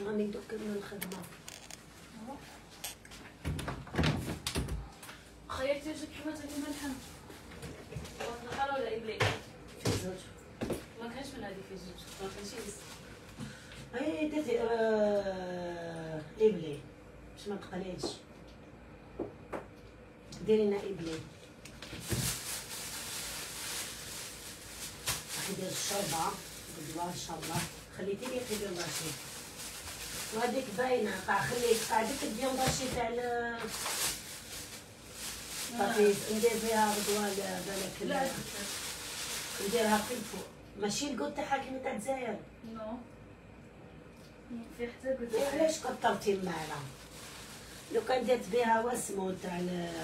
راني دوك من الخدمه. خيرتي وجهك كيما تاكلي ملحم وطنخاله ولا إبلي؟ في زوج ما كانش من هذه في زوج، ما كانش يس. اي درتي إبلي باش ما تقليش. ديري لنا إبلي. راح ندير الشوربه بالدواء ان شاء الله. خليتي لي في الباشي وهذيك باينه. خليك قاعدك ديال الباشي تاع صافي ندير فيها غدوه بالك. لا نديرها في الفوق ماشي الكود تاعها كيما تاع الجزائر. نو في حتى قلت علاش كثرتي الماله؟ لو كان درت بها واسمو تاع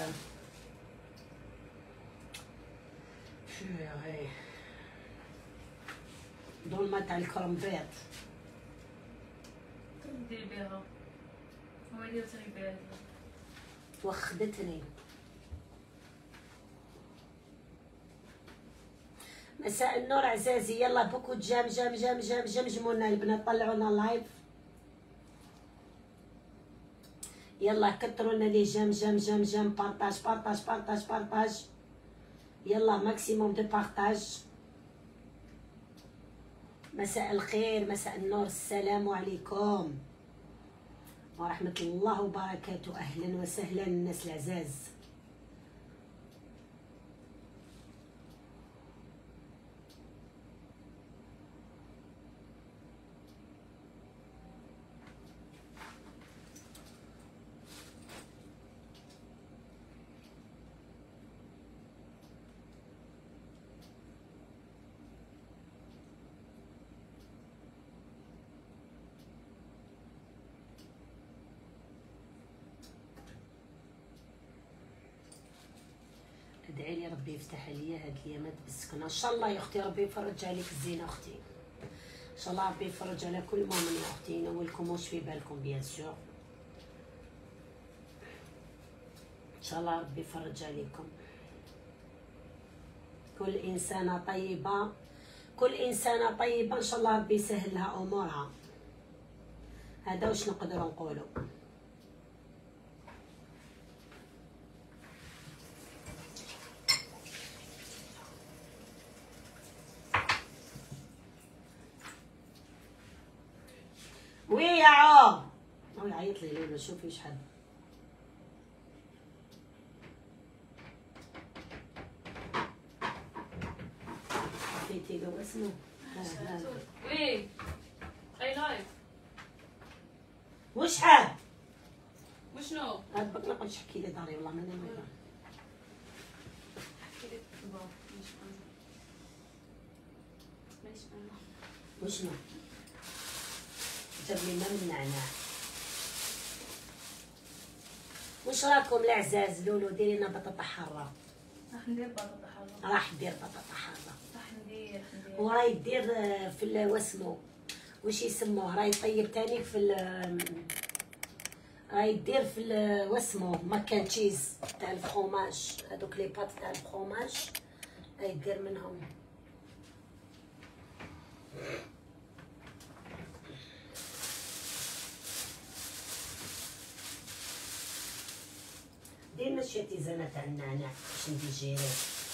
دولمه تاع الكرنبيط ديري بها هو اللي تري بها. وخدتني. مساء النور عزازي. يلا بوكو جمجمونا البنات، طلعونا لايف. يلا كثرونا لي جم بارطاج. يلا ماكسيموم دو بارطاج. مساء الخير، مساء النور، السلام عليكم ورحمة الله وبركاته. أهلا وسهلا الناس العزاز. ادعي لي ربي يفتح عليا هاد الايامات بالسكنه ان شاء الله يا اختي. ربي يفرج عليك الزينه اختي، ان شاء الله ربي يفرج على كل مؤمن يا اختي. ينولكم واش في بالكم بيان سور، ان شاء الله ربي يفرج عليكم. كل انسانه طيبه ان شاء الله ربي يسهل لها امورها. هذا واش نقدروا نقولوا. وي يا عو هو يعيط لي ليلى. شوفي شحال عطيتي له اسمه. وي اي لايف وشحال وشنو؟ هاد بك نقعد تحكي لي داري والله ماني نقدر. احكي لك بابا ماشي انا وشنو جاب لي ما من نعناع. واش راكم العزاز؟ لولو ديري لنا بطاطا حاره. راح ندير بطاطا حاره. راح دير بطاطا حاره. راح ندير وراي دير في واسمو واش يسموه، راي طيب تاني في راي دير في واسمو ماكان تشيز تاع الفرomاج. هذوك لي بات تاع الفرomاج راي دير منهم. ديما شي تيزانه تاع النعناع باش نديجيريه.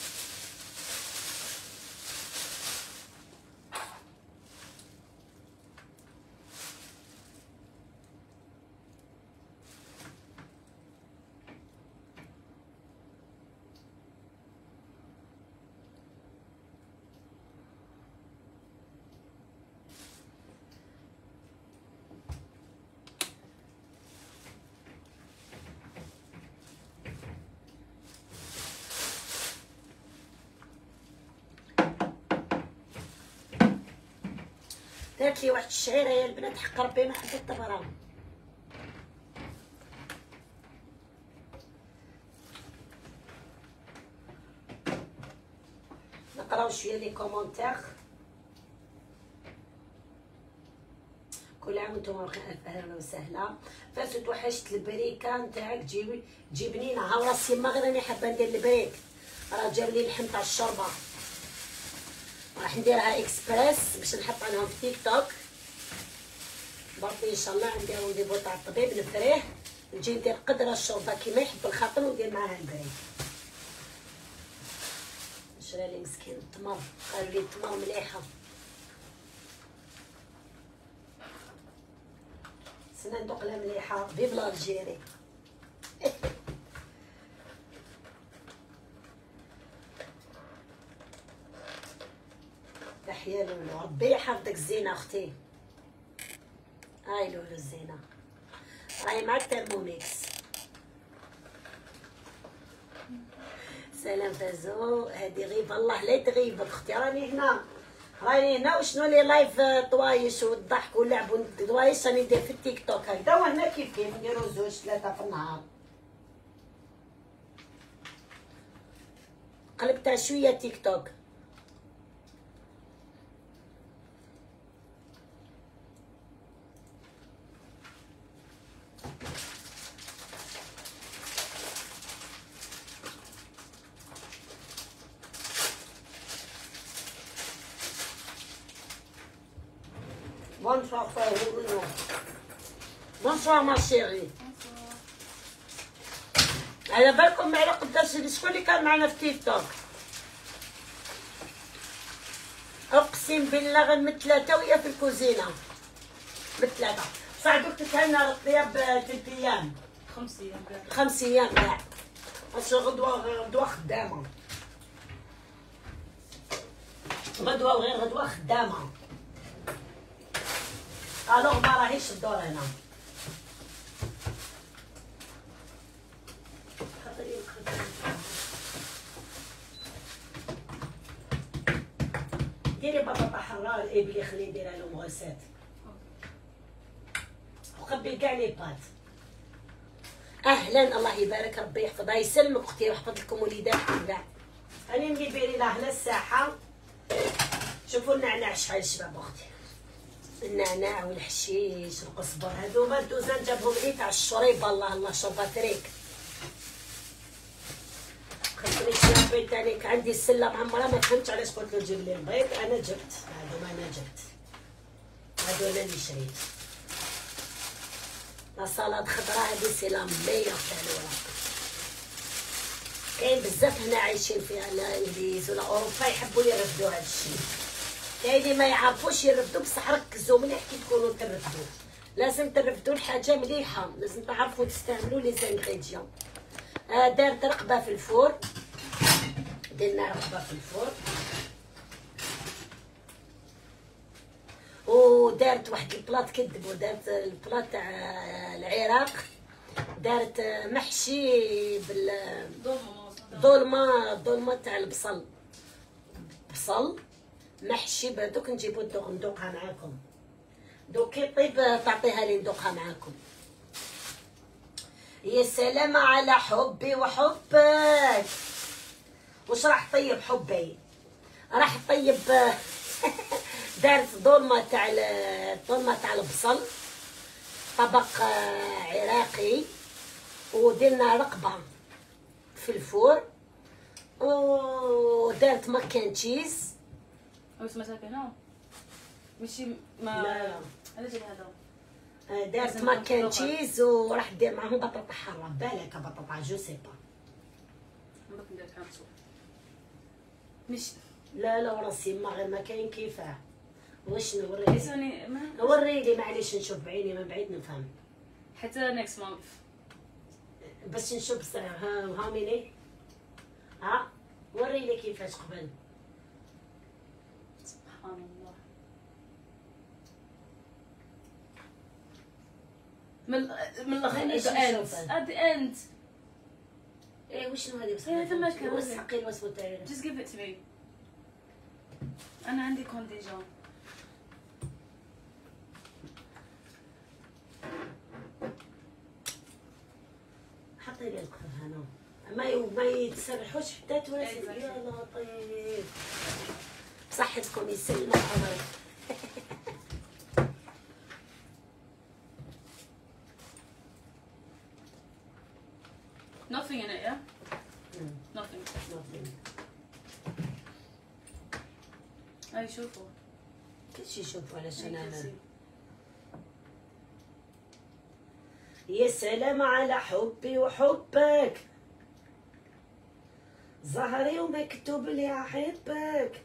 دارت لي واحد الشعيره يا البنات حق ربي ما حبيت تبرا. نقراو شويه لي كومونتير. كل عام وانتم بخير. اهلا وسهلا. فاتت توحشت البريكه نتاعك جيبني لنا. ها راسي ما غير راني حابه ندير البريك. راه جاب لي اللحم تاع الشوربه راح نديرها اكسبريس باش نحط عليهم في تيك توك. بربي ان شاء الله عندي رونديفو تاع الطبيب نفريه، نجي ندير قدره الشوربه كيما يحب الخاطر وندير معاها البريد. شرالي مسكين التمر، قالوا لي التمر مليحه. سنا ندوق لها مليحه فيف الجيري. تحيا لولو، ربي يحفظك الزينه اختي. هاي لولو الزينه راهي مع الترموميكس. سلام فازو، هادي غيبه الله لا تغيبك اختي، راني هنا وشنو لي لايف طوايش والضحك واللعب والطوايش راني ندير في التيك توك هكذا، وهنا كيف نديرو 2 3 في النهار. قلبتها شويه تيك توك. Bonsoir frère, bonsoir ma chérie. على بالكم على قداش شكون اللي كان معنا في تيك توك؟ اقسم بالله غير من 3 وهي في الكوزينه، من 3 بصح دوك تتهنى الطياب 3 ايام 5 ايام كاع. 5 ايام كاع، اش غدوه خدامه، غدوه وغير غدوه خدامه. الوغ ما راهيش الدور هنا. ديري بطاطا حمراء الابلي خلي نديرها له مغسات، وخبي كاع لي بات. اهلا الله يبارك ربي يحفظها يسلمك اختي ويحفظ لكم وليداتكم كاع. راني مدبري لها هنا الساحه. شوفوا النعناع شحال شباب اختي، النعناع والحشيش والقزبر هذوما الدوزان جابهم لي تاع الشريبه. الله شربه فريك. خليني شويه بيض تانيك، عندي السله معمره ما فهمتش علاش قلت له جيب لي البيض. انا جبت هذوما، هادو انا اللي شريت. لا صالاد خضراء هذه سي لا ميور تاع الوراق. كاين بزاف هنا عايشين فيها الانجليز ولا اوروبا يحبوا يرفدوا هذا الشيء، كاين اللي ما يعرفوش يرفدوا بصح ركزوا مليح كي تكونوا ترفدوا. لازم ترفدوا الحاجه مليحه، لازم تعرفوا تستعملوا لي زانغريديون. دارت رقبه في الفور، درنا رقبه في الفور، ودارت واحد البلاط كذب، ودارت البلاط تاع العراق، دارت محشي بالظلمه تاع البصل، بصل محشي بهذوك. نجيبو ندوقها معاكم، دوك كي طيب تعطيها لي ندوقها معاكم. يا سلام على حبي وحبك. واش راح طيب حبي؟ راح طيب دارت ظلمه تاع البصل، طبق عراقي، ودرنا رقبه في الفور، ودارت ماكان تشيز. واش مساك هنا ماشي ما لا انا جاي هذا دارت ماكان تشيز، وراح دير معاهم بطاطا حاره، بالك بطاطا جو سي با. نبغي ندير كانسو مش لا وراسي ما غير ما كاين كيفاه. واش نوريك؟ يسوني وريني معليش نشوف بعيني من بعيد نفهم. حتى نيكست مانث بس نشوف ها ميني. وريني كيفاش قبل. سبحان الله. من الاخر at the end. ايه وشنو هذه؟ إيه ثم كان وسحقي الوصفه تاعي. just give it to me. انا عندي كونديجون. حطي لي الكفر هنا ما يتسرحوش حتى تونس. يا لطيف صحتكم يسلمك عمرك. nothing in it, yeah? nothing. هاي شوفوا كلشي شوفوا علشان انا يا سلام على حبي وحبك، ظهري ومكتوب لي احبك.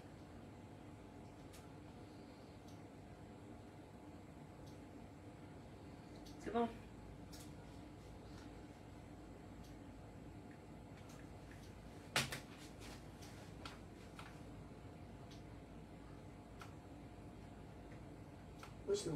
سي بون. وشنو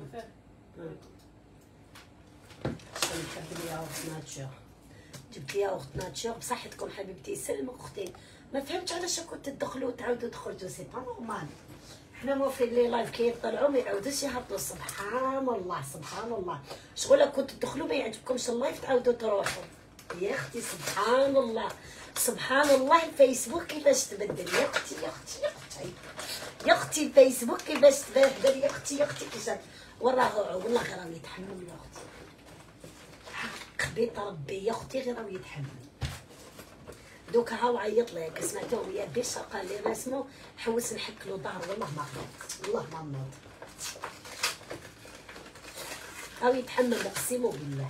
نحب لي ياغورت ناتشور، جبت لي ياغورت ناتشور بصحتكم حبيبتي. يسلمك اختي. ما فهمتش علاش راكم تدخلوا وتعاودوا تخرجوا، سي با نورمال. حنا موافقين لي لايف كي يطلعوا ما يعاودوش يهبطوا. سبحان الله سبحان الله. شغل كنتوا تدخلوا ما يعجبكمش اللايف تعاودوا تروحوا. يا اختي سبحان الله سبحان الله. الفيسبوك كيفاش تبدل يا اختي يا اختي يا اختي يا اختي. الفيسبوك كيفاش تبدل يا اختي يا اختي. كيفاش وراه والله غير راهو يتحمل يا اختي. حق بيت ربي يا اختي غير راهو يتحمل. دوكا هاو عيط لك سمعتوه يا بيش قال لي رسمو حوس نحك له ظهر. والله ما نوض والله ما نوض. هاو يتحمل اقسم بالله.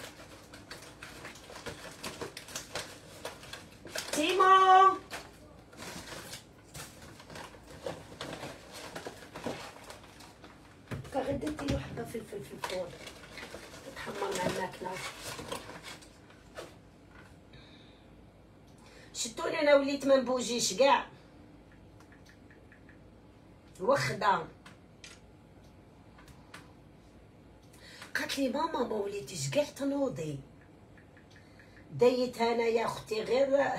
تيمو كغدتي له حبه فلفل في الفور تتحمر مع الماكله. شتوني انا وليت ما نبوجيش كاع وخده. قالت لي ماما ما وليتيش كاع تنوضي. ديت انا يا اختي غير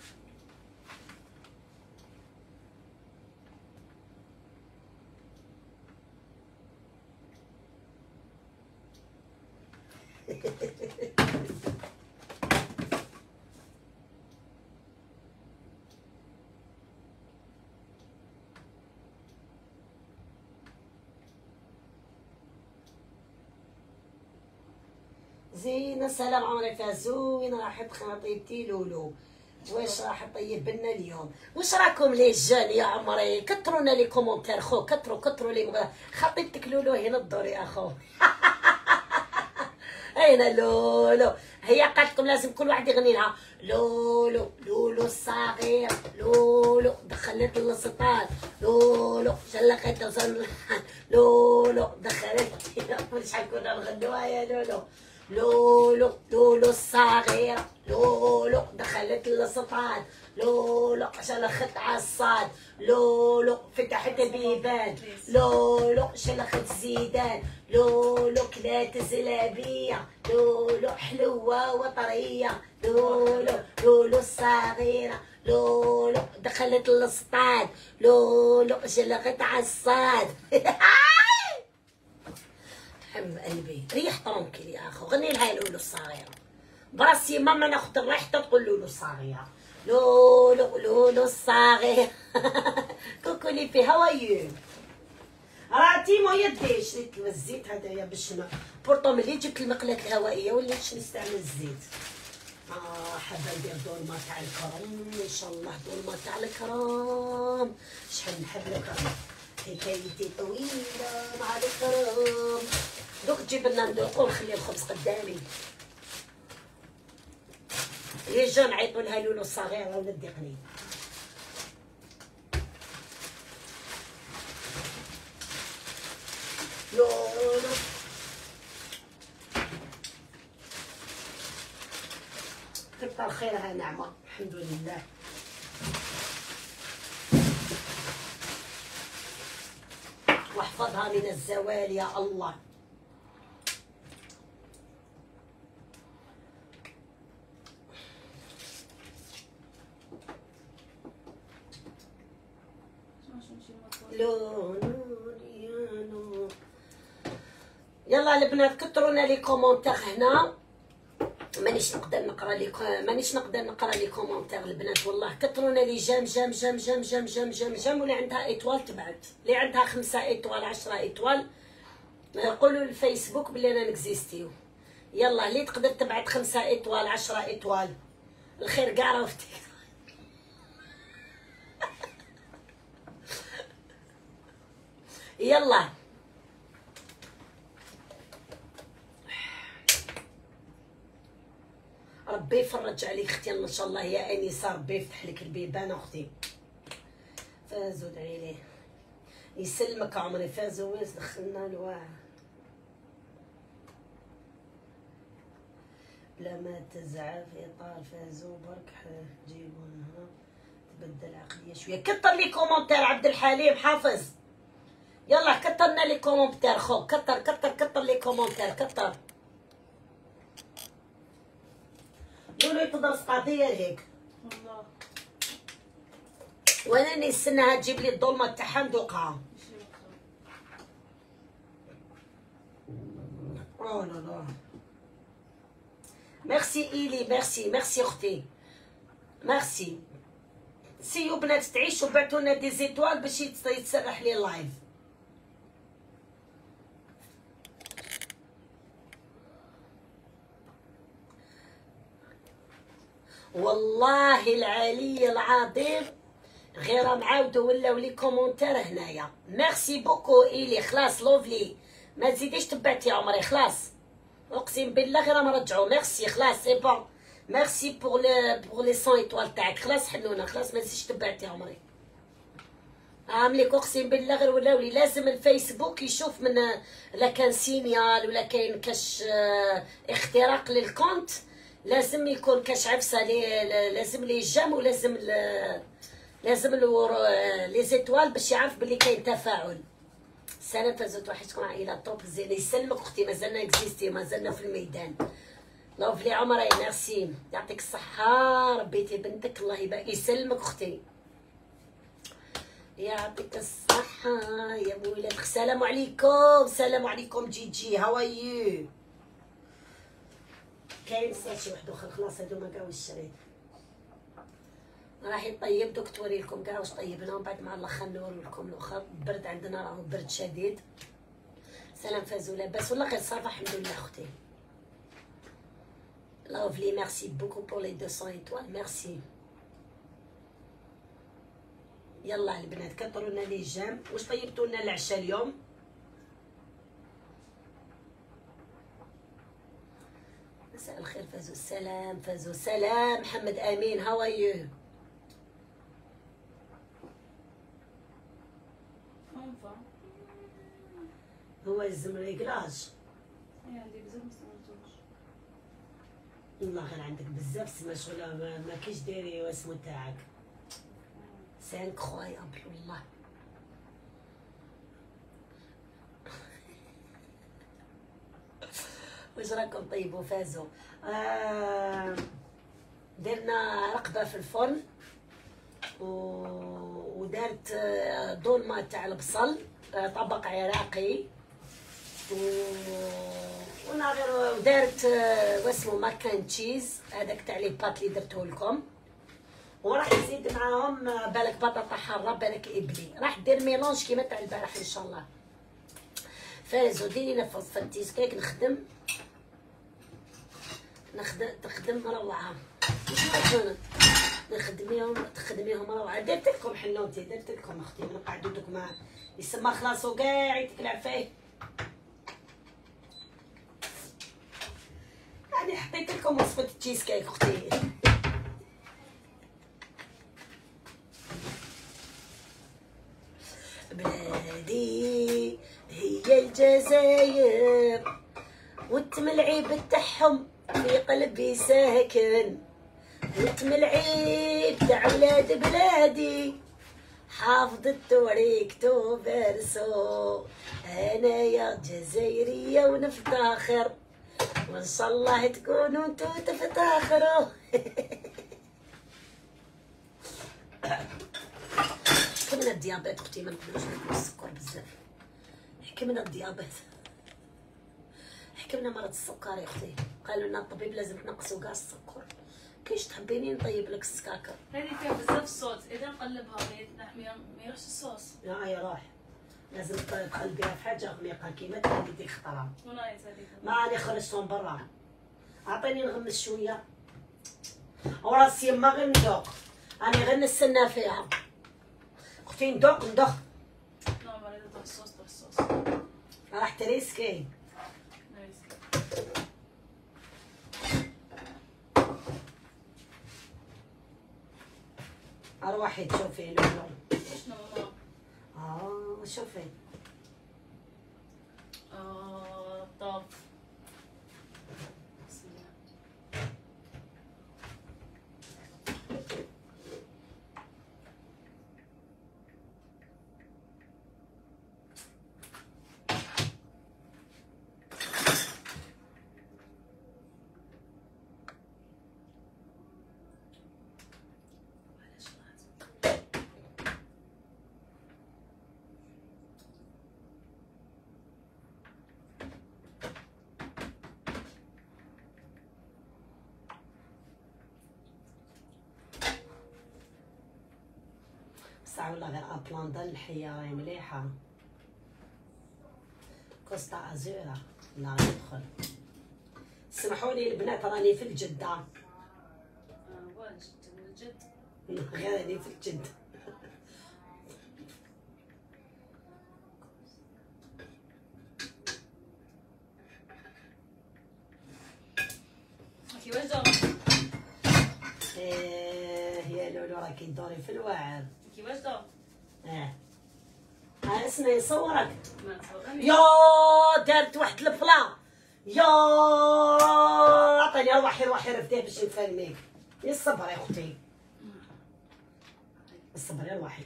زينة. سلام عمري فازوين. راحت خطيبتي لولو. واش راح طيب لنا اليوم؟ واش راكم لي جون يا عمري؟ كثرونا لي كومونتير خو. كثروا لي خطيبتك لولو هنا الدوري اخو. اين لولو؟ هي قالت لكم لازم كل واحد يغني لها لولو لولو الصغير. لولو دخلت السطات. لولو شلقت لولو دخلت. شحال كنا نغنوها يا لولو. لولو لولو الصغيرة. لولو دخلت السطات. لولو شلخت عالصاد. لولو فتحت البيبان. لولو شلخت زيدان. لولو كلات زلابية. لولو حلوة وطرية. لولو لولو الصغيرة. لولو دخلت السطاد. لولو شلخت عالصاد. حم قلبي ريح طرنكلي يا اخو. غني لها لولو الصغيرة. براسي ماما ناخد الريح تقول لولو الصغيرة. لولو لولو الصغير. كوكولي في هوايو. راه تيمو يدي شريت الزيت هذايا باش بورطو ملي جبت المقلاة الهوائية وليت نستعمل الزيت. حابه ندير دولمه تاع الكرم ان شاء الله. دولمه تاع الكرم شحال نحب الكرم. حكايتي طويله مع الكرم. دوك تجيب لنا ندوقو ونخلي الخبز قدامي. لي جون عيطوا لها لولو الصغيره ولدي قني. لولو كتر خيرها نعمه الحمد لله. واحفظها من الزوال يا الله. يلا البنات كثرونا لي كومونتير هنا. مانيش نقدر نقرا لي كومونتير البنات والله. كثرونا لي جام جام جام جام جام جام جام جام. واللي عندها ايطوال تبعت. اللي عندها 5 ايطوال 10 ايطوال قولوا للفيسبوك بلي انا نكزيستيو. يلا اللي تقدر تبعت 5 ايطوال 10 ايطوال الخير كاع راه فتي. يلا ربي يفرج عليك اختي ان شاء الله يا انسه، ربي يفتح لك البيبان اختي. فازو ادعي ليه يسلمك عمري. فازو ويز دخلنا الواعي بلا ما تزعل في اطار. فازو برك جيبونها تبدل عقليه شويه. كتر لي كومونتير عبد الحليم حافظ، يلا كترنا لي كومونتير خو، كتر كتر كتر لي كومونتير كتر. لولو تدرس قضيه هيك والله وانا نستناها تجيب لي الظلمه تاعها ندوقها. اوه لا لا ميرسي إيلي، ميرسي ميرسي اختي ميرسي. سيو بنات تعيشوا بعتونا دي زيتوال باش يتسرح لي اللايف. والله العلي العظيم غير معاودو ولاو لي كومونتير هنايا. ميرسي بوكو إيلي، خلاص لوفلي ما تزيديش تبعتي عمري خلاص، اقسم بالله غير نرجعو. ميرسي خلاص سي بون، ميرسي بور لي 100 ايطوال تاعك خلاص حلونا خلاص ما تزيدش تبعتي عمري. عامليك اقسم بالله غير ولاو لي لازم الفيسبوك يشوف من لا كان سينيال ولا كاين كاش اختراق للكونت، لازم يكون كاش عفسه لازم لي جام ولازم لازم لي زيتوال باش يعرف بلي كاين تفاعل. سلام فازت وحشتكم عائله توب زين. يسلمك اختي مازلنا اكزيستي مازلنا في الميدان. لوفلي عمري ميرسي يعطيك الصحه ربيتي بنتك الله يبارك. يسلمك اختي يعطيك الصحه يا ولاد. السلام عليكم السلام عليكم جي هاو ار يو. كاين شي واحد اخر خلاص هادو ما كاوش الشريط راح يطيب دوك توري لكم كاع واش طيبنا ومن بعد مع الاخر نوري لكم الاخر. برد عندنا راهو برد شديد. سلام فازو لاباس والله غير صافا الحمد لله اختي. لافلي ميرسي بوكو بور لي 200 ايطوال ميرسي. يلا البنات كثروا لنا لي جام. واش طيبتوا لنا العشاء اليوم؟ مساء الخير فازو. السلام فازو. سلام محمد امين هاو ار يو. هو الزمريكلاج عندي بزاف ما سمعتوش. والله غير عندك بزاف سما شغل ما كيش دايري واسمو تاعك. سي انكرويابل والله. واش راكم طيبوا فازوا؟ درنا رقبه في الفرن ودارت دولمه تاع البصل طبق عراقي وانا غير ودارت واسمو ماكان تشيز هذاك تاع لي بات اللي درته لكم. وراح نزيد معاهم بالك بطاطا حاره بالك ابلي. راح دير ميلونج كيما تاع البارح ان شاء الله. فازو ديري نفس في التيسكيك تخدم روعه. تخدميهم روعه. درت لكم حنوتي درت لكم اختي من قعدتكم مع يسمى خلاصو كاع يتكلع فيه. يعني حطيت لكم وصفه التشيز كيك اختي. بلادي هي الجزائر والتملعيب تاعهم في قلبي ساكن. والتملعيب تاع ولاد بلادي حافظ التوريكتو بارسو. انا يا جزائريه ونفتخر وان شاء الله تكونوا انتو تفتخروا. حكمنا الديابيت اختي ما نقدروش ناكلو السكر بزاف. حكمنا الديابيت حكمنا مرض السكر يا اختي. قالوا لنا الطبيب لازم تنقصوا كاع السكر. كيش تحبيني نطيب لك السكاكر؟ هذه فيها بزاف الصوص اذا نقلبها ما يروحش الصوص. لا يروح لازم تقلبيها في حاجه غميقه كيما تقلبي ديك خطره. ونايس هذيك. ما راني خرجتهم برا. اعطيني نغمس شويه وراسي ما غير ندوق. راني غير نستنى فيها اختي. ندوق لا ما ريت الصوص راح تريسكي. اروحي تشوفي لولو. شنو ماما؟ شوفي. طب بسم الله. بصح والله غير ابلاندا الحيه راهي مليحه. كوستا ازورا لا ندخل. سمحولي البنات راني في الجده. واجد من جد. غير راني في الجده. كي واش دور؟ يا لولو راكي تدوري في الواعر. كي واش دور؟ اسمعي صورك. ما تصورني. يا دارت واحد البلا. يا عطيني روحي رفديه باش نفهمك. يا الصبر يا اختي. الصبر يا روحي.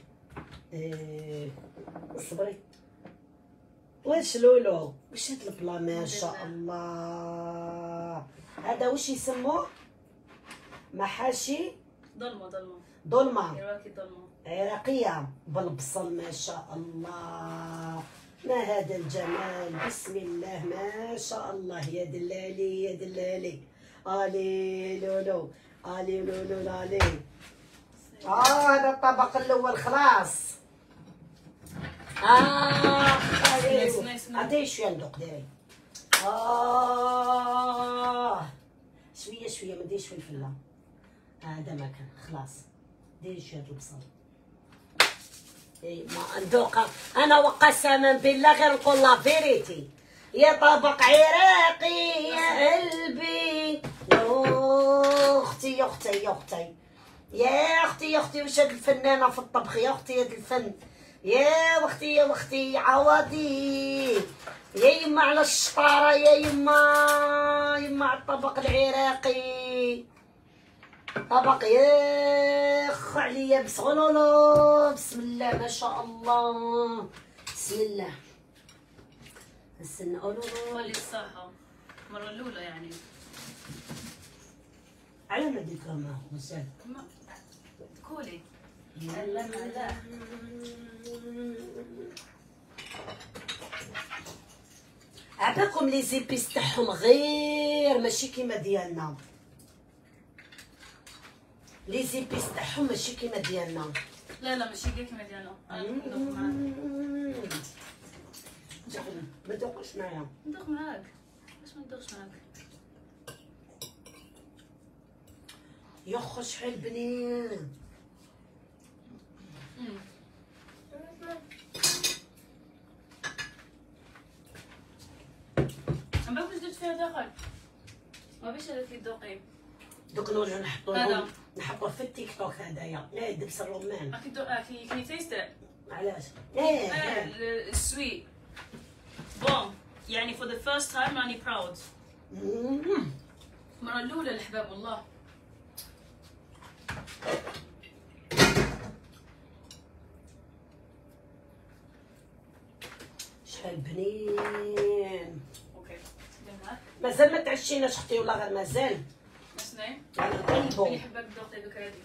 الصبري. واش لولو؟ واش هاد البلا ما شاء الله. هذا واش يسموه؟ محاشي ضلمه. عراقيه بالبصل ما شاء الله. ما هذا الجمال بسم الله ما شاء الله. يا دلالي يا دلالي. الي لولو الي لولو الي. هذا الطبق الاول خلاص. عطيه شويه ندوق ديري. شويه ما ديريش فلفله. هذا ما كان خلاص. ديري شويه البصل. ما ندوقها انا وقسما بالله غير نقول لا فيريتي. يا طبق عراقي يا قلبي. يا اختي يا اختي يا اختي يا اختي يا اختي. واش هاد الفنانه في الطبخ يا اختي. هاد الفن يا وختي يا وختي عوضي. يا يما على الشطاره يا يما على الطبق العراقي. طبق ياخ عليا بسغلولو. بسم الله ما شاء الله. بسم الله. نستنى اولولو. خلي الصحة المرة الأولى يعني. على ما ديك ما وسال. كولي. لا عطاكم لي زيبيس تاعهم غير ماشي كيما ديالنا. لي زيبيس تاعهم ماشي كيما ديالنا. لا ماشي كيما ديالنا. ما تدوقش معايا. ندوق معاك. واش ما ندوقش معاك؟ يخ شحال بنين. ما باغيش درت فيها داخل. ما بيش هذا في الدوقي. دوك نوليو نحطوه في التيك توك. هدايا لا دبس الرمان. كي تيست. علاش؟ السويت بون يعني for the first time راني proud. المرة الأولى الحباب والله. شحال بنين. اوكي مازال ما تعشيناش اختي ولا غير مازال. مسنين يعني طيبو. اللي حباك دوقتي بك هادي.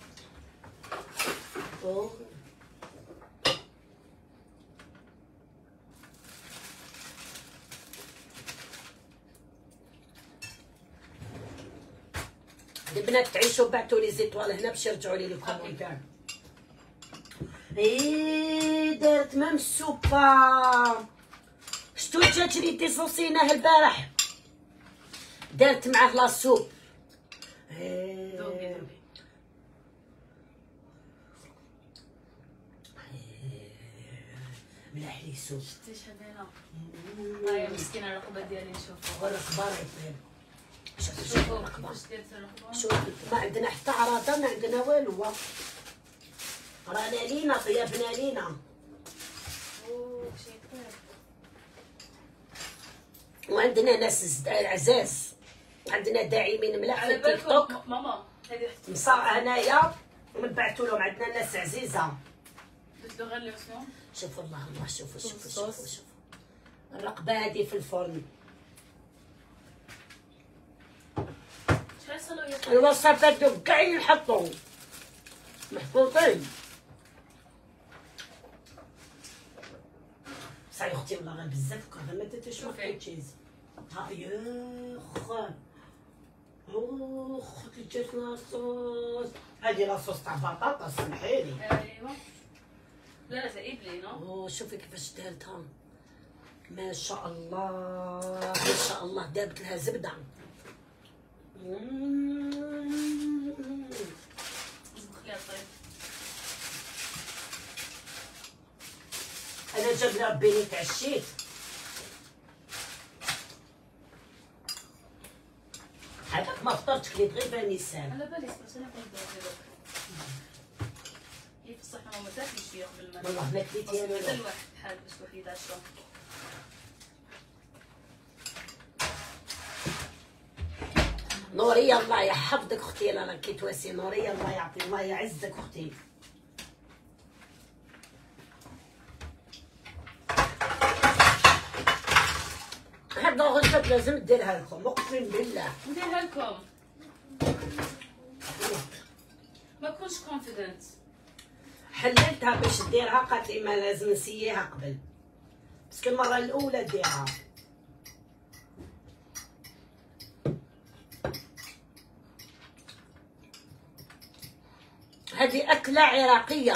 البنات تعيشوا بعتوا لي زيتوال هنا باش يرجعوا لي الكومونتير. دارت مام السوبا. شتو الدجاج اللي ديسوسيناه البارح دارت معاه لا سوب. ذوقي ملاح لي سوب. شتي شحال باينه. هاي مسكينه الرقبه ديالي نشوفها. والرقبه راهي طيب. شوفوا كيفاش ديرت الرقبه. شوفي ما عندنا حتى عراضه ما عندنا والو. رانا لينا طيبنا لينا. اوه شيء طيب. وعندنا ناس عزاز، عندنا داعمين ملاح في على التيك توك. بالكم ماما هذه مصاع هنايا ومن بعثوا لهم، عندنا ناس عزيزه. قلت له غير اليوم. شوفوا الله شوفوا الرقبه هذه في الفرن. شحال صاروا يا الوصفات دوك كاع ينحطوا محطوطين. صاي اختي والله غير بزاف كره ما درتش ما كاينش. ها يخ اخ كي جات لاصوص، هذه لاصوص تاع بطاطا سمحيلي. ايوا لا زائد لي نو. اوه شوفي كيفاش دارتها، ما شاء الله ما شاء الله، دابت لها زبده. خليها طيب. انا جاب لي ربي تعشيت. هذاك ما فطرتش كليت غير فانيسان. على بالي بس انا كنت دابا كيف الصحه ماما تاكلي شويه قبل ما والله ما كليت يا حتى نور. الواحد بحال باش الواحد يتعشى. نوريه الله يحفظك اختي، لا كي تواسي نوريه الله يعطي الله يعزك اختي. هاد الغرفة لازم ديرها لكم اقسم بالله. نديرها لكم ما كنتش كونفيدنت. حللتها باش ديرها، قالت لي ما لازم نسييها قبل، بس المره الاولى ديرها. هذه اكله عراقيه.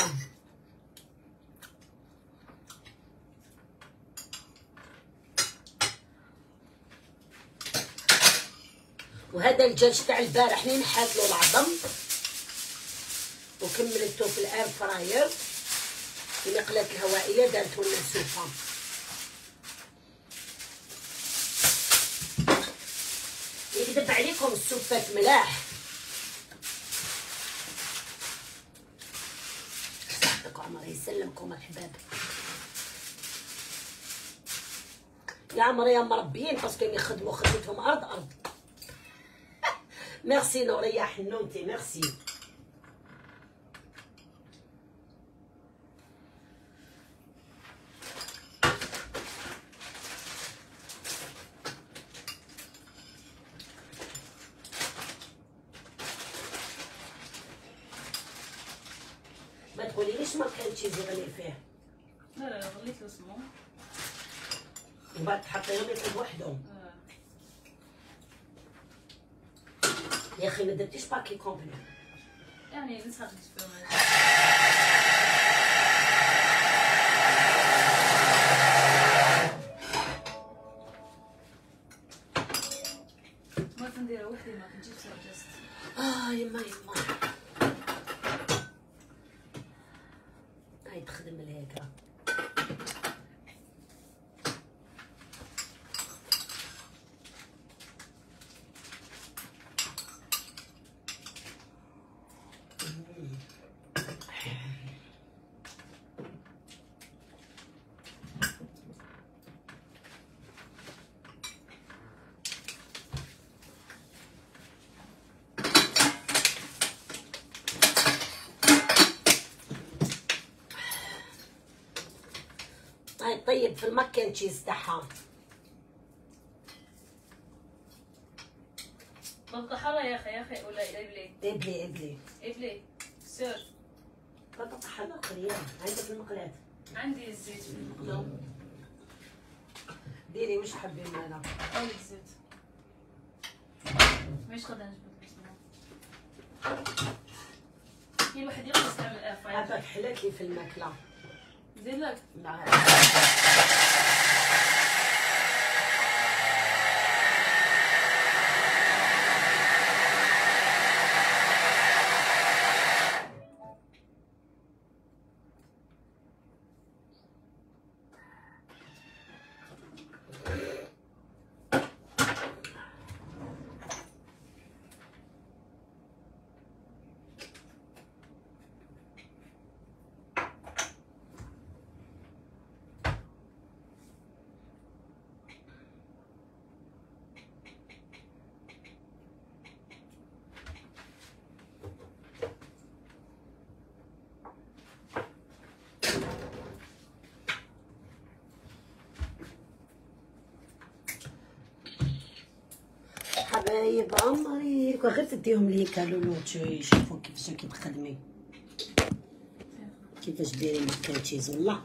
وهذا الدجاج تاع البارح اللي نحات له العظم وكملته في الاير فراير في المقلاة الهوائيه، دارته لنا سوفه. يكذب عليكم السوفات ملاح. صحتك عمر يسلمكم الحباب يا عمري يا مربيين، باسكو يخدموا خدمتهم ارض. ميرسي نوريا حنونتي ميرسي. ما تقوليليش ما كانتش زغلي فيه. لا لا غليت له اسمه ومن بعد تحطيهم يطيب وحدهم. يا اخي ما درتيش باكي كومبلي. يعني نسخة فيهم. ما تنديرها وحدي ما تجيب سجست. يما هاي تخدم الهيكا. هاي طيب في المكن تشيز تاعها. بطاطا حارة يا اخي ولا ابلي ابلي سير. بطاطا حلوة قريان عندك في المقلاة. عندي الزيت في المقلاة. ديري واش تحبي معنا. أول الزيت مش غدا نجبد اسمه. هي الواحد يقدر يستعمل اير فراير. عباك حلات لي في الماكلة. زيد لك. نعم. طيب عمري غير تديهم لي كالولو يشوفوا كيفاش راكي تخدمي كيفاش دايرين ماكانتشيز والله.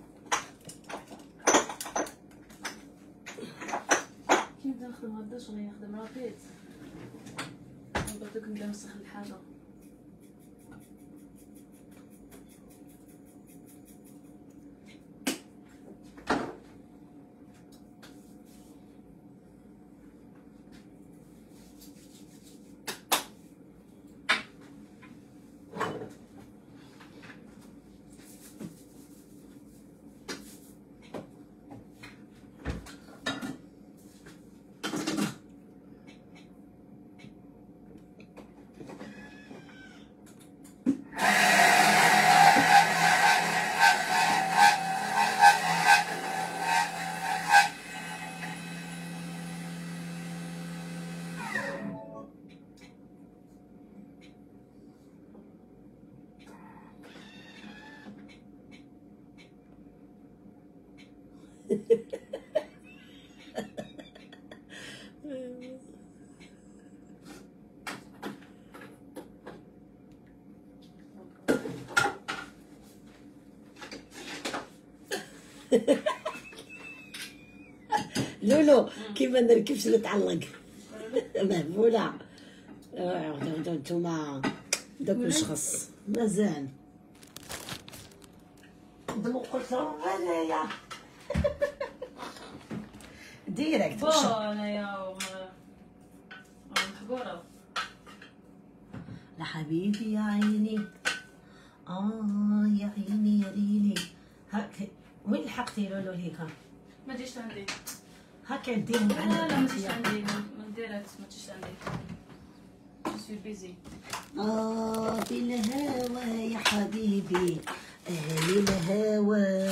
كي نبدا نخدم غدا شغل نخدم رابيد برضو كنبدا نسخن الحاجه. لولو كيف ما نركبش نتعلق مهبوله. نتوما داك واش خص مازال دمو قلت لهم انايا ديريكت بون انايا محقوره. لا حبيبي يا عيني يا عيني يا ليلي. هاك وين لحقتي لولو هيكا؟ ما تجيش عندي هاكا ديرهم لا لا ما تجيش عندي من ديريكت ما تجيش عندي. جو سوي بيزي. بالهوى يا حبيبي اهلي الهوى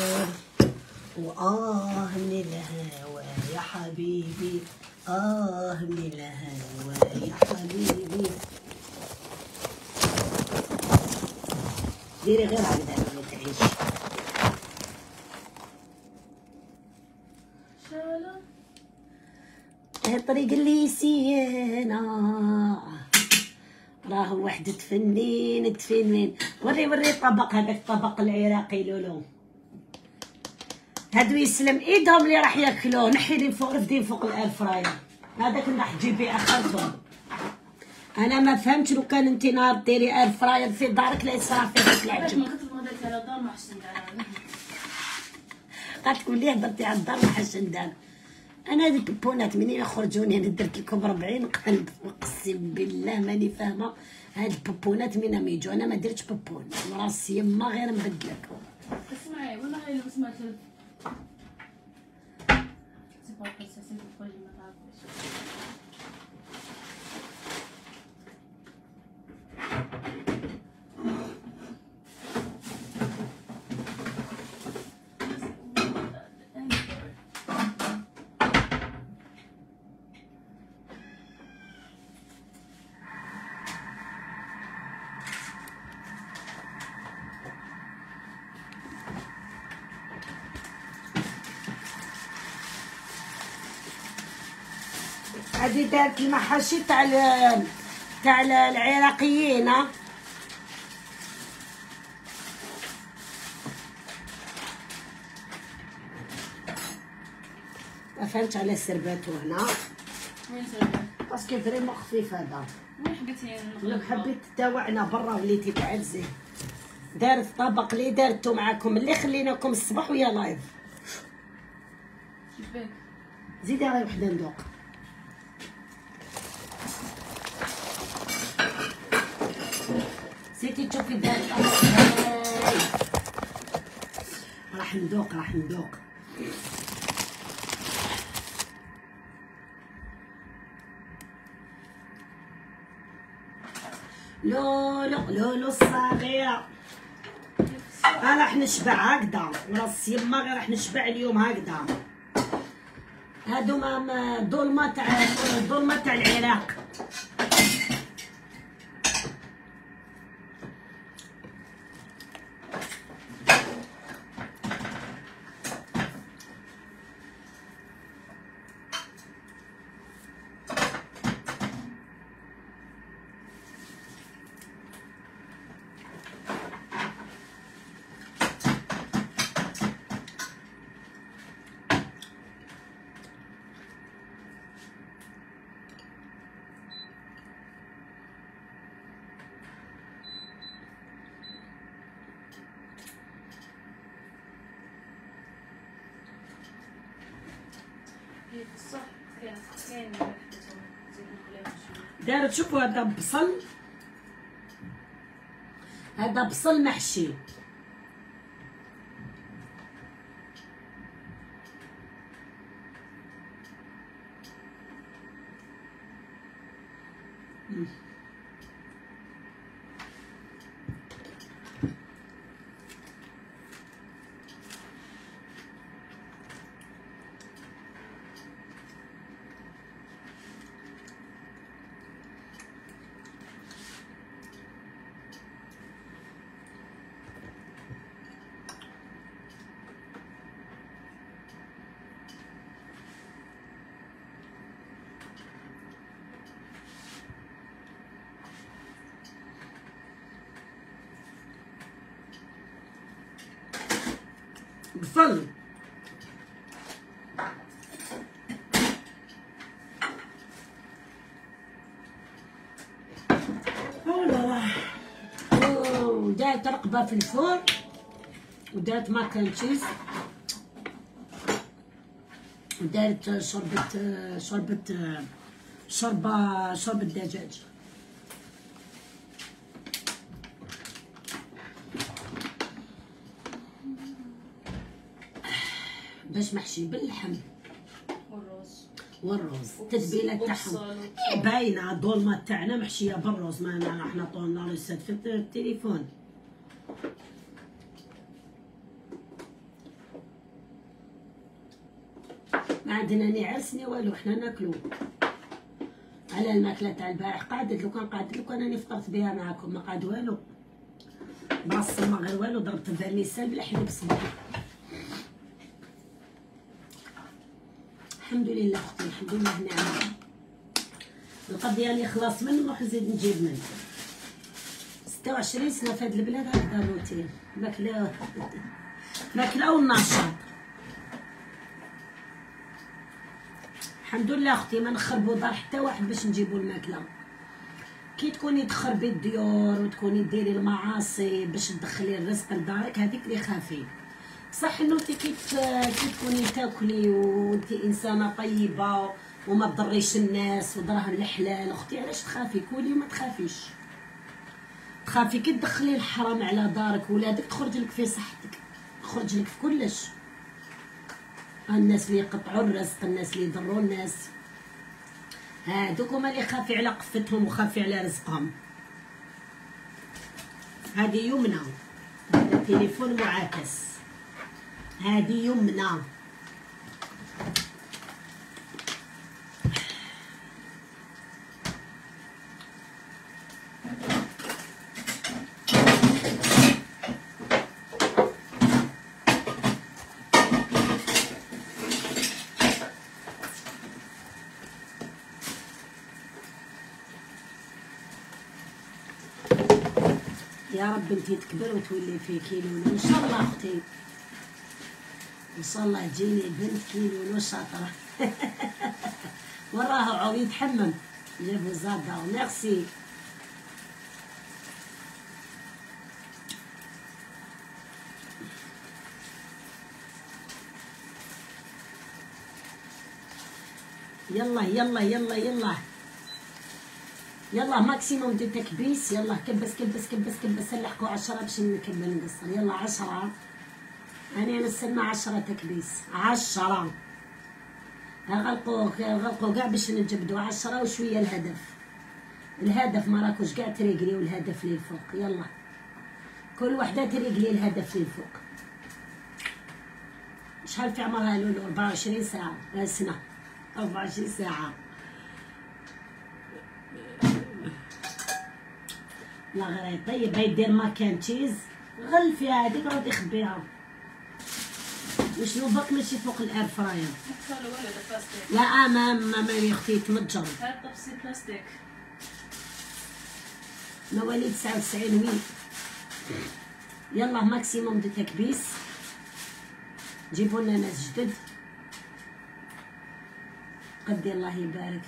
من الهوى يا حبيبي من الهوى يا حبيبي. ديري غير هكذا ما تعيش. شالا طريق الليسيانة راه واحد تفنين تفنين. وري الطبق هذاك الطبق العراقي لولو هادو يسلم ايدهم اللي راح ياكلوه. نحي لي فوق رفدين فوق الاير فراير هذاك اللي راح تجيبي اخرتهم. انا ما فهمتش لو كان انت نهار ديري اير فراير في دارك لا يصرا فيك علاش العجب. من كثر ما درت على الدار ما حسنت على قالت لي هضرتي على الدار ما حاش ندار. انا هذيك البونات منين يخرجوني انا درت لكم 40 قلب اقسم بالله ماني فاهمه هاد البوبونات منين يجوا. انا ما درتش بوبون راسي يما غير نبدلك. اسمعي والله غير لو سمعت سي با سي سي ما تعرفش. هادي دارت المحاشي تاع العراقيين. ما فهمتش على سرباتو هنا وين سربات؟ باسكو فريمون خفيف هذا. وين حبيتي لك حبيت تاوعنا برا وليتي تعزي. دارت الطبق اللي دارتو معاكم اللي خليناكم الصباح ويا لايف. كيفاك؟ زيدي غير وحده ندوق. زيدي تشوفي دارت راح ندوق لولو الصغيرة راح نشبع هكذا وراس يما غير راح نشبع اليوم هكذا. هادو ما ظلمة تاع العراق. صح كاين دارت. شوفوا هذا بصل، هذا بصل محشي. بصل ودات رقبة في الفور، ودات ماكن تشيز، ودارت شوربة دجاج. باش محشي باللحم والروز التتبيله تاعهم باينه. الدولمه تاعنا محشيه بالروز، ما احنا طولنا لسه في التليفون. ما عندنا ني عرس ني والو، حنا ناكلو على الماكله تاع البارح. قعدت لو كان راني فطرت بها معاكم، ما قعد والو براس ما غير والو. ضربت الفرنيسال بالحليب صباح. الحمد لله اختي، الحمد لله نعمه. القضيه اللي خلاص منه نروح نزيد نجيب منه. 26 سنه في هاد البلاد هكذا روتين، ماكله والنشاط. الحمد لله اختي، ما نخربوا دار حتى واحد باش نجيبوا الماكله. كي تكوني تخربي الديور وتكوني ديري المعاصي باش تدخلي الرزق لدارك، هذيك اللي خافي. صح انه انت كي تكوني تاكلي وانت انسانه طيبه وما تضريش الناس ودراهم الحلال، اختي علاش تخافي؟ كولي وما تخافيش. تخافي كي تدخلي الحرام على دارك، ولادك تخرج لك في صحتك، تخرج لك في كلش. الناس اللي يقطعوا الرزق، الناس اللي يضروا الناس، هادوك هما اللي خافي على قفتهم وخافي على رزقهم. هذه يمنى، هذا التليفون معاكس. هذه يمنى. يا رب انتي تكبر وتولي في كيلو ان شاء الله اختي، ان شاء الله تجيني بنت كيلو شاطره. وراه عود يتحمم جابو زاده. ميرسي. يلا يلا يلا يلا يلا ماكسيموم دو تكبيس. يلا كبس كبس كبس كبس. نلحقو 10 باش نكمل نقصر. يلا 10. أنا نستنى 10 تكبيس. 10 غلقو كاع باش نجبدو. 10 وشويه. الهدف ما راكوش كاع تريقليو الهدف للفوق. يلا كل وحده تريقلي الهدف للفوق. شحال في عمرها لولو؟ 24 ساعه. سنه 24 ساعه. لا غير يطيب. يدير ماكان تشيز غل فيها هذيك عاود يخبيها. وشنو بك ماشي فوق الاير فراير؟ لا ما يا اختي يتمجر. هاد طبسي بلاستيك. مواليد 99 وين. يلا ماكسيموم دو تكبيس. جيبوا لنا ناس جدد. قدي الله يبارك.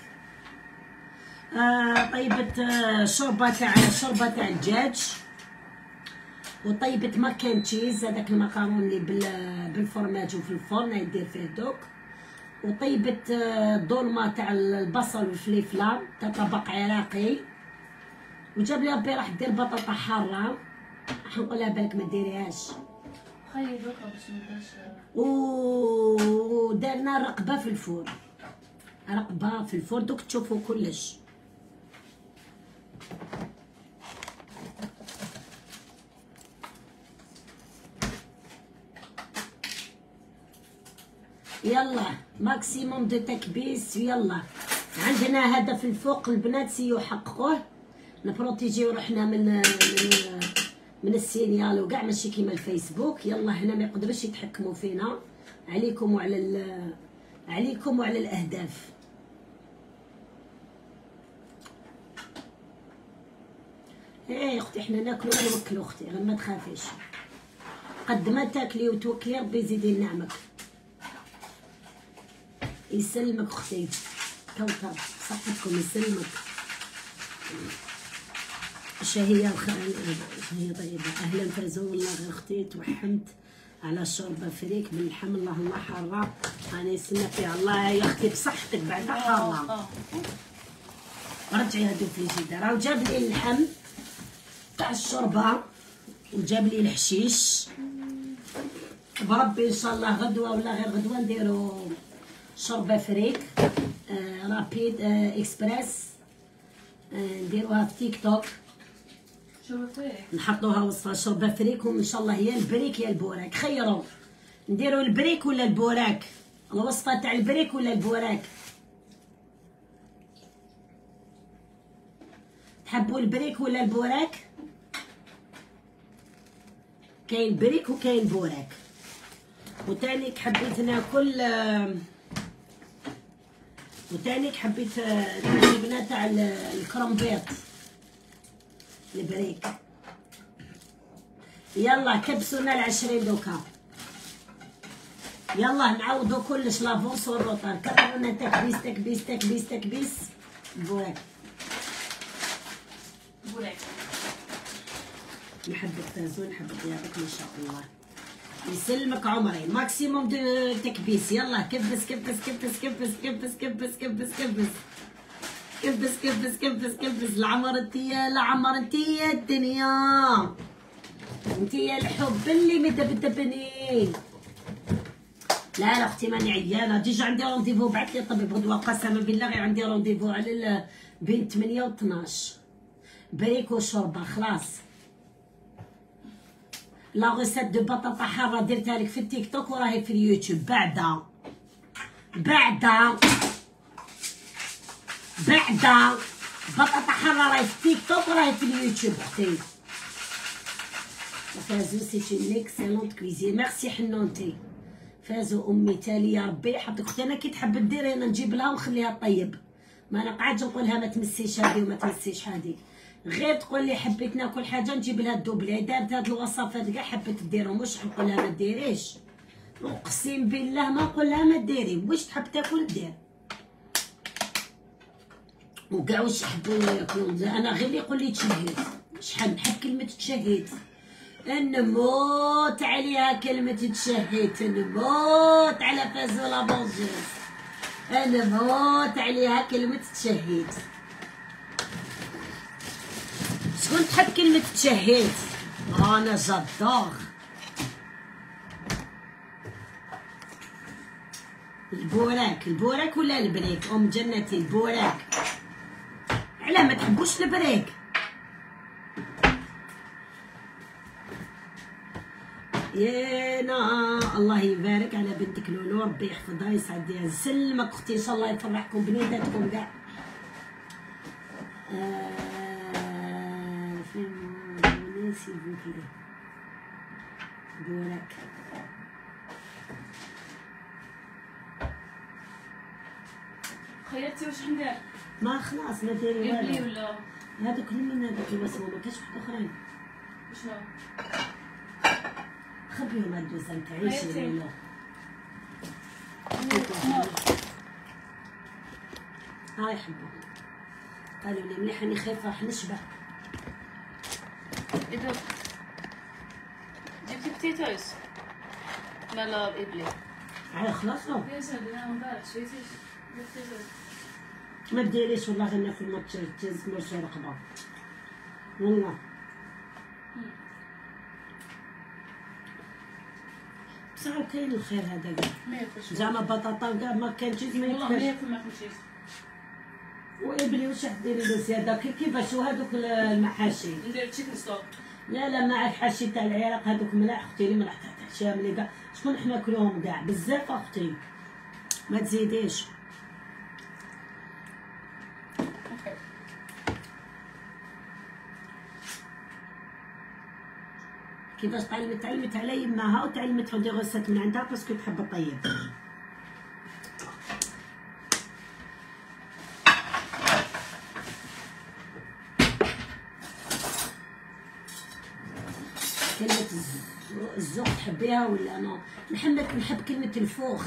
طيبت شوربه تاع الدجاج، وطيبت ماكن تشيز هذاك المكرون اللي بالفرماج وفي الفرن يدير فيه دوك، وطيبة الظلمة تاع البصل والفلفلة تاع طبق عراقي، وجاب لي ربي راح دير بطاطا حارة راح نقولها بالك ما ديريهاش، خلي دوكا باش مبقاش. ودارنا رقبة في الفور، رقبة في الفور دوك تشوفوا كلش. يلا ماكسيموم دو تكبيس. يلا عندنا هدف الفوق البنات سيحققوه، نبروتيجيو روحنا من السينيال وكاع ماشي كيما الفيسبوك. يلا هنا ما يقدروش يتحكموا فينا، عليكم وعلى الاهداف. ايه يا اختي حنا ناكلو ونوكلو اختي، غير ما تخافيش، قد ما تاكلي وتوكلي ربي يزيد ينعمك. يسلمك اختي كوثر، صحتكم يسلمك. شهية شهية طيبة. اهلا فازو والله غير اختي توحمت على الشوربه فريك باللحم. الله حاره راني نسنى فيها. الله يا اختي بصحتك بعدا حاره. رجعي هادو الفريجيدير. راهو جاب لي اللحم تاع الشوربه وجاب لي الحشيش. بربي ان شاء الله غدوه ولا غير غدوه نديرو شوربه فريك رابيد اكسبريس، نديروها في تيك توك، نحطوها وصفه شوربه فريك. وان شاء الله هي البريك يا البوراك، خيروا نديرو البريك ولا البوراك، الوصفه تاع البريك ولا البوراك؟ تحبوا البريك ولا البوراك؟ كاين بريك وكاين بوراك. وتانيك حبيت ناكل وتانيك حبيت الجبنه تاع الكرمبيط البريك. يلا كبسونا العشرين دوكا. يلا نعوضو كلش لافونس والروطار. كثرونا تكبيس تكبيس تكبيس تكبيس. بوراك بوراك. نحبك تازو، نحبك يعطيك ان شاء الله يسلمك عمري. ماكسيموم دو تكبيس. يلا كبس كبس كبس كبس كبس كبس كبس كبس كبس كبس كبس كبس. العمر انتيا العمر انتيا الدنيا، انتيا الحب اللي مدبدبني. لا اختي ماني عيانه، ديجا عندي رونديفو بعث لي الطبيب غدوه قسما بالله، غير عندي رونديفو على بين 8 و 12 بريك وشوربه خلاص. لا غوسيت دو بطاطا حاره درتها لك في التيك توك وراهي في اليوتيوب. بعدا بطاطا حاره راهي في التيك توك وراهي في اليوتيوب اختي. فازو سي اون اكسيلونت كويزين. ميرسي حنونتي فازو امي تالي يا ربي يحفظك اختي. انا كي تحب دير انا نجيب لها ونخليها طيب، ما نقعدش نقولها ما تمسيش هادي وما تمسيش هادي، غير تقول لي حبيت ناكل حاجه نجيب لها الدوبلي. دارت هاد الوصفات كاع حبيت ديرهم، واش نقول لها ما ديريش؟ اقسم بالله ما نقول لها ما ديري، واش تحب تاكل دير. وكاع واش يحبوا ياكلوا. انا غير اللي يقول لي تشهيت، شحال نحب كلمه تشهيت، نموت عليها كلمه تشهيت، نموت على فازولا بونجوس، نموت عليها كلمه تشهيت. شكون تحب كلمة تشهيت؟ أنا جادور. البوراك ولا البريك؟ أم جنتي البوراك. علاه ما تحبوش البريك؟ يانا الله يبارك على بنتك لولو، ربي يحفظها يسعدها يسلمك اختي، ان شاء الله يفرحكم بنيتاتكم كاع. s'il vous plaît. بوراك. خيرتي واش ندير؟ ما خلاص ما ديري والو. قبلي ولا هذوك من هذوك الوسمه ما كاش واحد اخرين. شنو؟ خبيهم هاد الدوزه تعيشي ولا. هاي حبوهم. قالوا لي مليح راني خايفه راح نشبع. إذا جبتي بتيتوس مالا إبلي عاد خلاصو ليش هذا مبارك شريتيش ما ديريش والله غير ناكل ما تجز مرشي رقبه والله. بصح كاين الخير هذا كاع ما ياكلش زعما بطاطا كاع ما كان جيز ما والله ما ياكلش. ياكل ما ياكلش. وابني واش راح ديري له زياده كيفاش هذوك المحاشي؟ ندير تشيكن ستوك. لا مع الحاشي تاع العراق هذوك ملاح اختي اللي ملاح تاع الشام اللي كاع شكون حنا ناكلوهم كاع بزاف اختي ما تزيديش. كيفاش تعلمت على يماها وتعلمت دي غوسات من عندها باسكو تحب الطيب. كلمة الزوق تحبيها ولا انا نحب كلمة الفوخ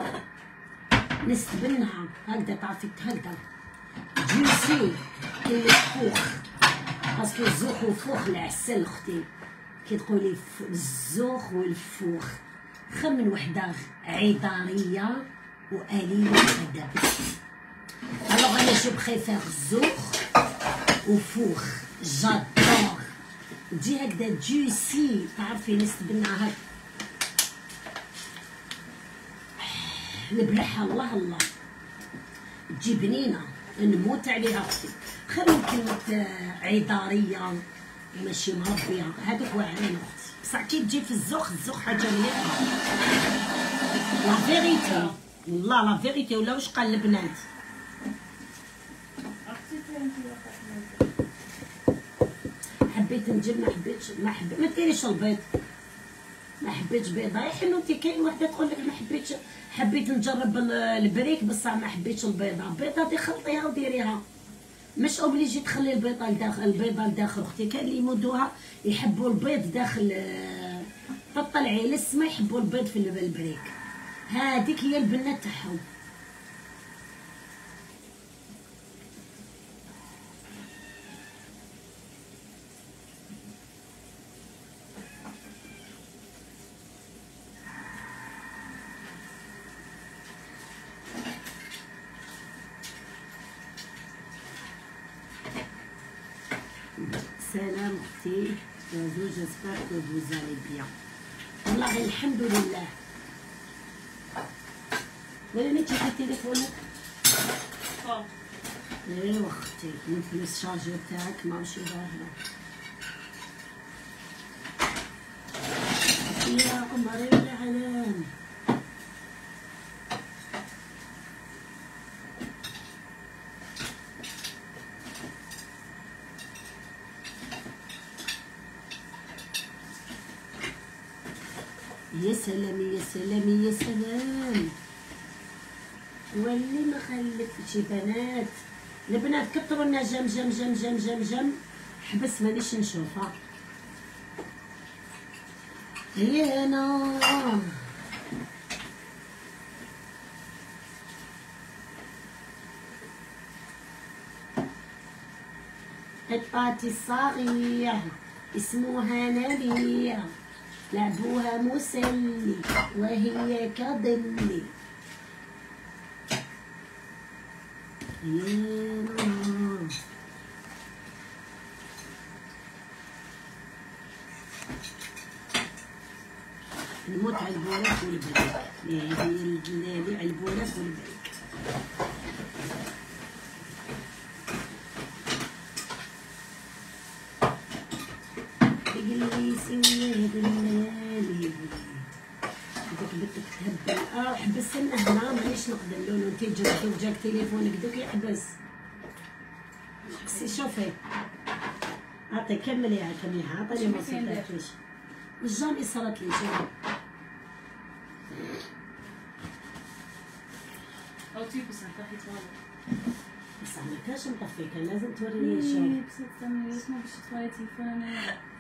نستبنها هكذا تعرفي هكذا جوسي كلمة فوخ باسكو الزوق وفوخ العسل اختي كي تقولي الزوخ والفوخ خمن وحده عطاريه وقليله الادب. الوغ انا جو بريفير الزوخ وفوخ جادور تجي هكذا جوسي تعرفي نستبنها هكا نبلعها الله تجي بنينه نموت عليها اختي. خمن كلمه عطاريه ماشي مربيه هذوك واعرين اختي بصح كي تجي في الزوخ حاجه مليحه لا فيريتي والله لا فيريتي. ولا واش قال البنات حبيت نجيب ما ديريش البيض ما حبيتش بيضه يا حنوتي. كاين وحده تقول لك ما حبيت نجرب البريك بصح ما حبيتش البيضه دي خلطيها وديريها مش اوبليجي تخلي البيضه لداخل اختي. كاين اللي يمدوها يحبوا البيض داخل تطلعي لس ما يحبوا البيض في البريك. هذيك هي البنات تاعهم. سلام اختي زوج جيسبر كو فوزالي بيان والله غير الحمد لله. ولا نتي في تليفونك ايوا اختي يمكن الشارجور تاعك ماشي ظاهره يا قمري ولا علام. يا سلام واللي ما خلفتش بنات البنات كثروا لنا جم حبس مانيش نشوفها هي انا قطاتي الصغير اسمها نبيل لعبوها مسلي وهي كظلي نموت على البولاك والبريك اللي على البولاك والبريك. قليسي ولاد الليالي هذاك بدك تهبل حبس لنا هنا مانيش نقدر لونو انتي جاك تليفونك دوك يحبس خصي شوفي عطي كمليها عطيني ما صدقتيش جامي صارت لي شوفي او تيبي صحيت والله بصح ما كانش مطفي كان لازم توريني الشغل بس تسمي اسمه باش تطفي تليفوني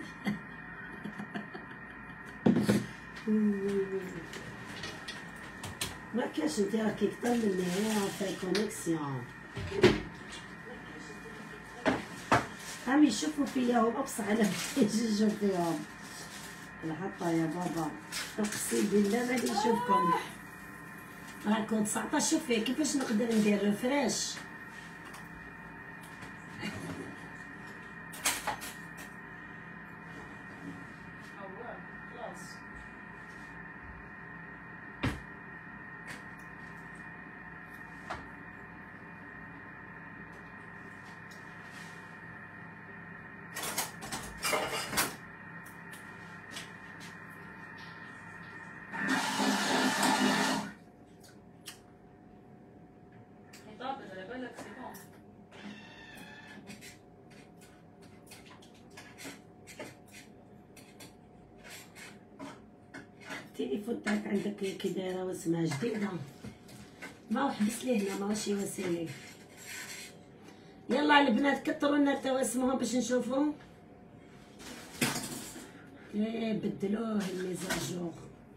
ما كاش انت راكي كتر مني في كونيكسيون عم يشوفوا فيا هما بصح انا مانيش نشوف فيهم الحطه يا بابا اقسم بالله ماني نشوفكم راكو 19. شوفي كيفاش نقدر ندير ريفريش. التليفون تاعك عندك كي دايره واسمها جديده، ما حبس لي هنا ماشي يواسيني. يلا البنات كثروا لنا تواسمهم باش نشوفوا. بدلوه الميزاجور.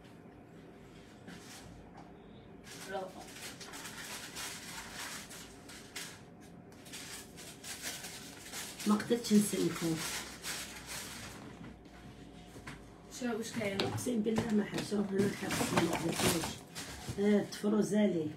ما قدرتش نسلكو. شو وش كاين؟ اقسم بالله ما حبسوه انا حبس ما قدرتوش. تفروزالي.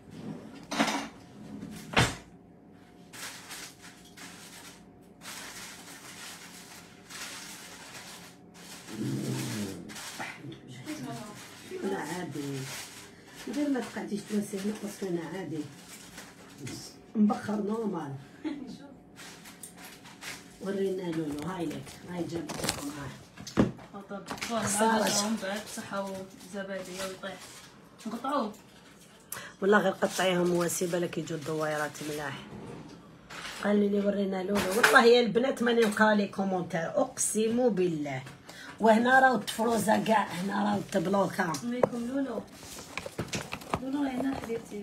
انا عادي غير ما تقعديش تواسي هنا باسكو انا عادي مبخر نورمال. ورينا لولو هاي لك، هاي جابت لكم هاي. طب نعملهم بعد بصحة وزبادي ويطيح نقطعوه. والله غير قطعيهم واسي بالك يجوا الدويرات ملاح. قالوا لي ورينا لولو، والله يا البنات ماني نلقى لي كومونتير اقسم بالله. وهنا راهو التفروزه كاع، هنا راهو التبلوكه. عليكم لولو. لولو هنا حبيبتي.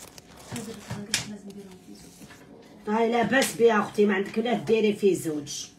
هاي لاباس بها اختي، ما عندك لا ديري في زوج.